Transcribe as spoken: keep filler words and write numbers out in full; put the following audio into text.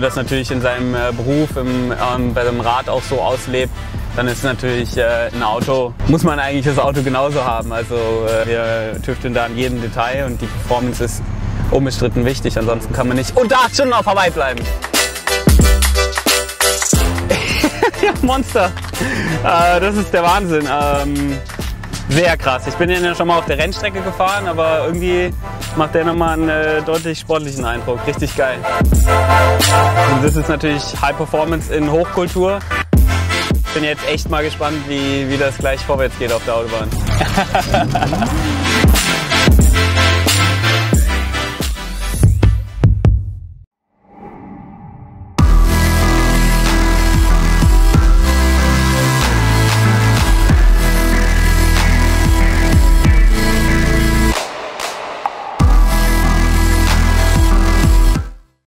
das natürlich in seinem äh, Beruf, im, ähm, bei dem Rad auch so auslebt, dann ist natürlich äh, ein Auto, muss man eigentlich das Auto genauso haben. Also äh, wir tüfteln da an jedem Detail und die Performance ist unbestritten wichtig, ansonsten kann man nicht unter acht Stunden auf Hawaii bleiben. Ja, Monster, äh, das ist der Wahnsinn. Ähm, sehr krass. Ich bin ja schon mal auf der Rennstrecke gefahren, aber irgendwie macht der nochmal einen äh, deutlich sportlichen Eindruck. Richtig geil. Und das ist natürlich High Performance in Hochkultur. Ich bin jetzt echt mal gespannt, wie, wie das gleich vorwärts geht auf der Autobahn.